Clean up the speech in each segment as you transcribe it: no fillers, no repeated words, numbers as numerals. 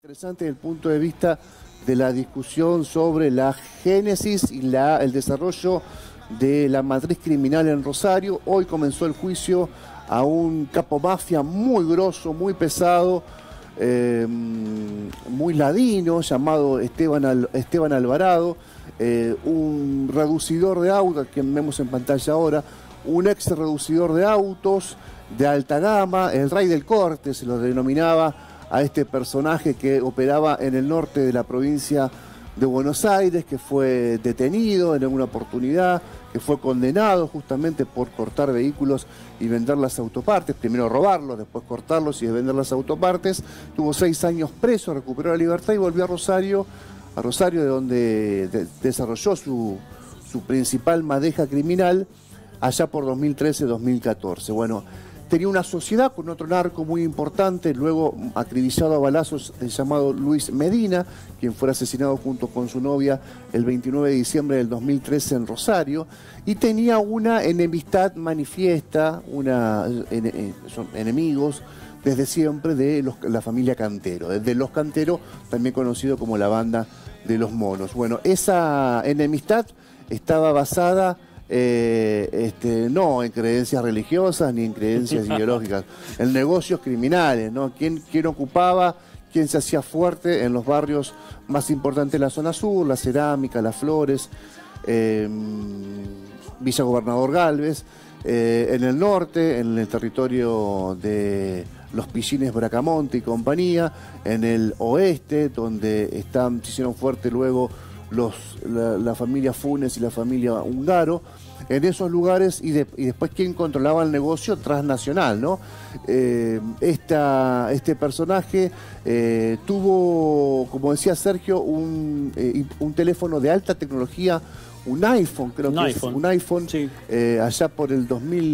Interesante desde el punto de vista de la discusión sobre la génesis y el desarrollo de la matriz criminal en Rosario. Hoy comenzó el juicio a un capo mafia muy grosso, muy pesado, muy ladino, llamado Esteban Alvarado, un reducidor de autos, que vemos en pantalla ahora, un ex reducidor de autos de alta gama, el rey del corte se lo denominaba a este personaje que operaba en el norte de la provincia de Buenos Aires, que fue detenido en alguna oportunidad, que fue condenado justamente por cortar vehículos y vender las autopartes, primero robarlos, después cortarlos y vender las autopartes. Tuvo 6 años preso, recuperó la libertad y volvió a Rosario de donde desarrolló su principal madeja criminal allá por 2013-2014. Bueno, tenía una sociedad con otro narco muy importante, luego acribillado a balazos, llamado Luis Medina, quien fue asesinado junto con su novia el 29 de diciembre del 2013 en Rosario, y tenía una enemistad manifiesta, son enemigos desde siempre de la familia Cantero, desde Los Cantero, también conocido como la banda de los monos. Bueno, esa enemistad estaba basada no en creencias religiosas ni en creencias ideológicas, en negocios criminales, ¿no? ¿Quién ocupaba, quién se hacía fuerte en los barrios más importantes de la zona sur, la Cerámica, Las Flores, Villa Gobernador Galvez, en el norte, en el territorio de los Pillines Bracamonte y compañía, en el oeste, donde se hicieron fuerte luego la familia Funes y la familia Ungaro, en esos lugares, y después quién controlaba el negocio transnacional, ¿no? Este personaje tuvo, como decía Sergio, un teléfono de alta tecnología, un iPhone, creo que es un iPhone, sí. Allá por el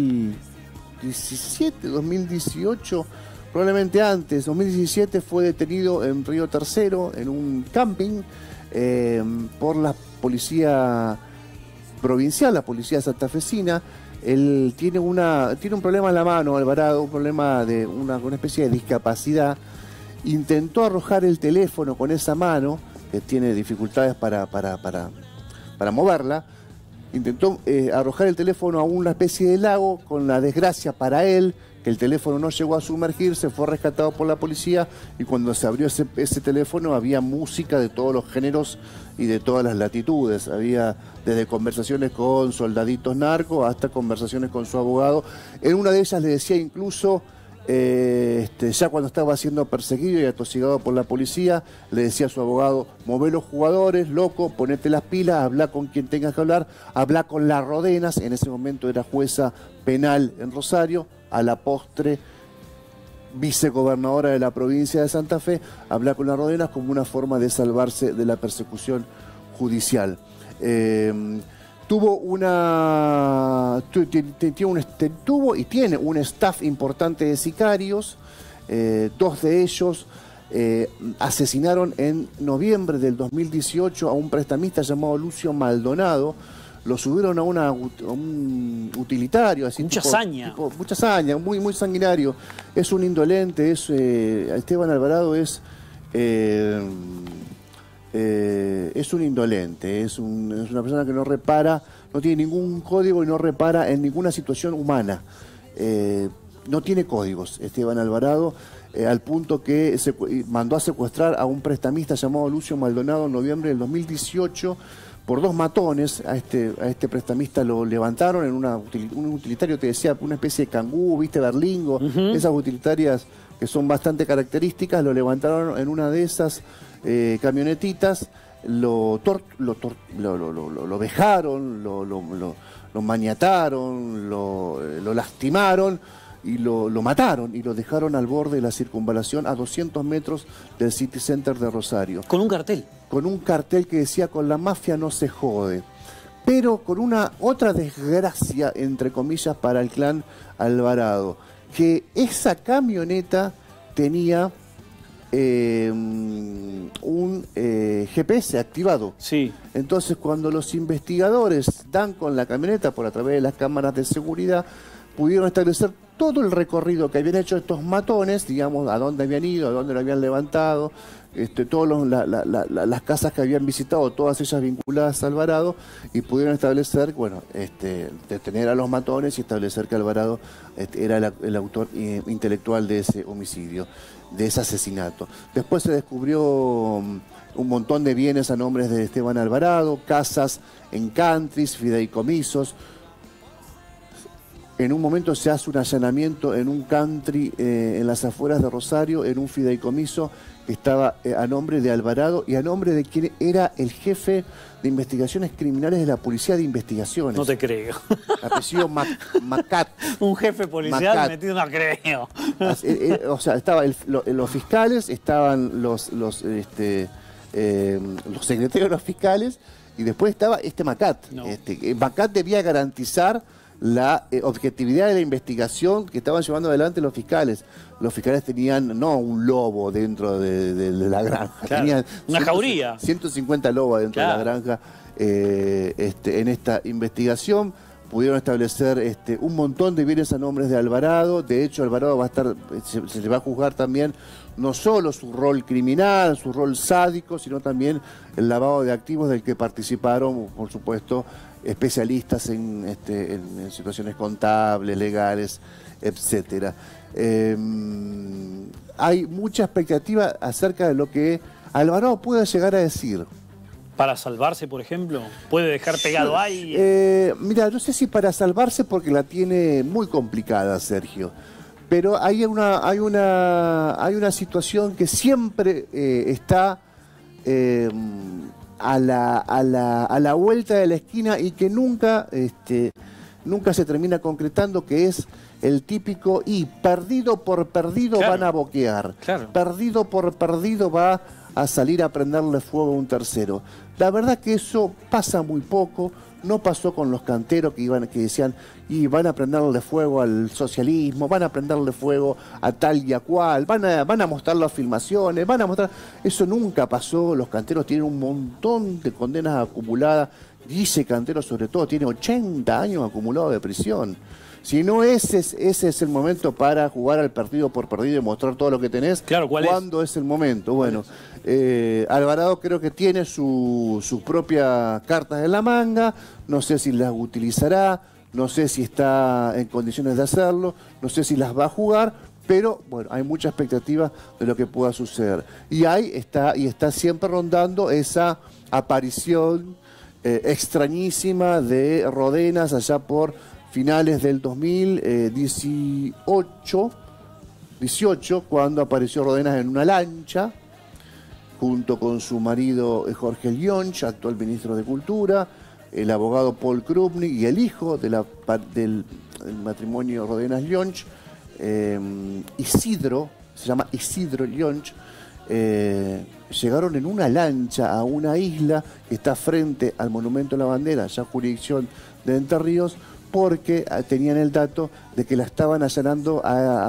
2017, 2018, probablemente antes, 2017 fue detenido en Río Tercero, en un camping, por la policía provincial, la policía santafesina. Él tiene un problema en la mano, Alvarado, un problema de una especie de discapacidad. Intentó arrojar el teléfono con esa mano, que tiene dificultades para moverla. Intentó arrojar el teléfono a una especie de lago, con la desgracia para él que el teléfono no llegó a sumergirse, fue rescatado por la policía, y cuando se abrió ese teléfono había música de todos los géneros y de todas las latitudes. Había desde conversaciones con soldaditos narcos hasta conversaciones con su abogado. En una de ellas le decía incluso, ya cuando estaba siendo perseguido y atosigado por la policía, le decía a su abogado: mové los jugadores, loco, ponete las pilas, habla con quien tengas que hablar, habla con la Rodenas. En ese momento era jueza penal en Rosario, a la postre vicegobernadora de la provincia de Santa Fe, habla con la Rodenas como una forma de salvarse de la persecución judicial. Tuvo y tiene un staff importante de sicarios. 2 de ellos asesinaron en noviembre del 2018 a un prestamista llamado Lucio Maldonado. Lo subieron a un utilitario, así, mucha hazaña, muy, muy sanguinario. Es un indolente, Esteban Alvarado es un indolente, es una persona que no repara, no tiene ningún código y no repara en ninguna situación humana. No tiene códigos Esteban Alvarado, al punto que mandó a secuestrar a un prestamista llamado Lucio Maldonado en noviembre del 2018 por 2 matones. A este prestamista lo levantaron en un utilitario, te decía, una especie de cangú, ¿viste? Berlingo, esas utilitarias que son bastante características. Lo levantaron en una de esas camionetitas, lo vejaron, lo maniataron, lo lastimaron y lo mataron, y lo dejaron al borde de la circunvalación a 200 metros del City Center de Rosario. Con un cartel. Con un cartel que decía: con la mafia no se jode. Pero con otra desgracia, entre comillas, para el clan Alvarado, que esa camioneta tenía un GPS activado. Sí. Entonces, cuando los investigadores dan con la camioneta por a través de las cámaras de seguridad, pudieron establecer todo el recorrido que habían hecho estos matones, digamos, a dónde habían ido, a dónde lo habían levantado, las casas que habían visitado, todas ellas vinculadas a Alvarado, y pudieron establecer, bueno, detener a los matones y establecer que Alvarado era el autor intelectual de ese homicidio, de ese asesinato. Después se descubrió un montón de bienes a nombres de Esteban Alvarado, casas en countries, fideicomisos. En un momento se hace un allanamiento en un country en las afueras de Rosario, en un fideicomiso que estaba a nombre de Alvarado y a nombre de quien era el jefe de investigaciones criminales de la Policía de Investigaciones. No te creo. Apellido Macat. Un jefe policial Macat. metido, no creo. O sea, estaban los fiscales, estaban los secretarios de los fiscales, y después estaba Macat. No. Macat debía garantizar la objetividad de la investigación que estaban llevando adelante los fiscales. Los fiscales tenían no un lobo dentro de la granja, claro, tenían una jauría. 150 lobos dentro de la granja. En esta investigación pudieron establecer un montón de bienes a nombres de Alvarado. De hecho, Alvarado va a estar, se le va a juzgar también no solo su rol criminal, su rol sádico, sino también el lavado de activos del que participaron, por supuesto, especialistas en situaciones contables, legales, etcétera. Hay mucha expectativa acerca de lo que Alvarado pueda llegar a decir. ¿Para salvarse, por ejemplo? ¿Puede dejar pegado ahí? Mira, no sé si para salvarse, porque la tiene muy complicada, Sergio. Pero hay una situación que siempre está a la vuelta de la esquina y que nunca se termina concretando, que es el típico perdido por perdido, claro, van a boquear. Claro. Perdido por perdido va a salir a prenderle fuego a un tercero. La verdad que eso pasa muy poco. No pasó con los canteros que decían y van a prenderle fuego al socialismo, van a prenderle fuego a tal y a cual, van a mostrar las filmaciones, van a mostrar. Eso nunca pasó. Los canteros tienen un montón de condenas acumuladas. Dice Cantero, sobre todo, tiene 80 años acumulados de prisión. Si no, ese es el momento para jugar al partido por perdido y mostrar todo lo que tenés. Claro, ¿cuándo es el momento? Bueno, Alvarado creo que tiene sus propias cartas en la manga. No sé si las utilizará, no sé si está en condiciones de hacerlo, no sé si las va a jugar, pero bueno, hay mucha expectativa de lo que pueda suceder. Y ahí está siempre rondando esa aparición extrañísima de Rodenas allá por finales del 2018, cuando apareció Rodenas en una lancha, junto con su marido Jorge Lyonch, actual ministro de Cultura, el abogado Paul Krupnik y el hijo del matrimonio Rodenas-Lyonch, Isidro, se llama Isidro Lyonch. Llegaron en una lancha a una isla que está frente al Monumento a la Bandera, ya jurisdicción de Entre Ríos, porque tenían el dato de que la estaban allanando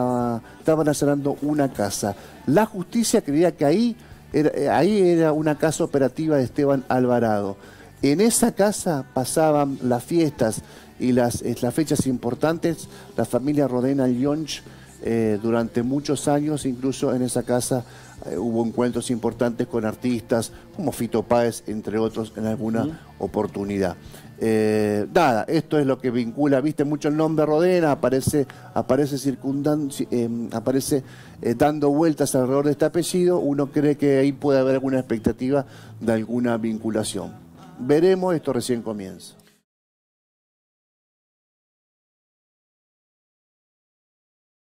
una casa. La justicia creía que ahí era una casa operativa de Esteban Alvarado. En esa casa pasaban las fiestas y las fechas importantes, la familia Rodena-Lyonch durante muchos años. Incluso en esa casa hubo encuentros importantes con artistas como Fito Páez, entre otros, en alguna oportunidad. Nada, esto es lo que vincula, viste mucho el nombre Rodena, aparece dando vueltas alrededor de este apellido. Uno cree que ahí puede haber alguna expectativa de alguna vinculación. Veremos, esto recién comienza.